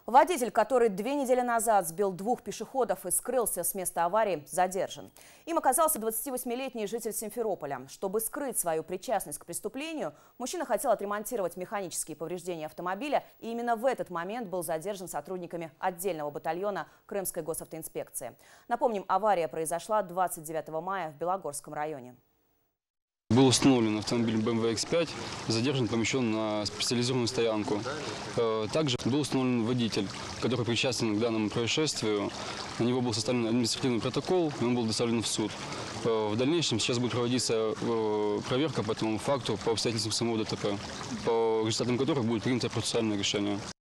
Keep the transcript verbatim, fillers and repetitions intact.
Водитель, который две недели назад сбил двух пешеходов и скрылся с места аварии, задержан. Им оказался двадцативосьмилетний житель Симферополя. Чтобы скрыть свою причастность к преступлению, мужчина хотел отремонтировать механические повреждения автомобиля, и именно в этот момент был задержан сотрудниками отдельного батальона Крымской госавтоинспекции. Напомним, авария произошла двадцать девятого мая в Белогорском районе. Был установлен автомобиль бэ эм вэ икс пять, задержан, помещен на специализированную стоянку. Также был установлен водитель, который причастен к данному происшествию. На него был составлен административный протокол, и он был доставлен в суд. В дальнейшем сейчас будет проводиться проверка по этому факту, по обстоятельствам самого ДТП, по результатам которых будет принято процессуальное решение.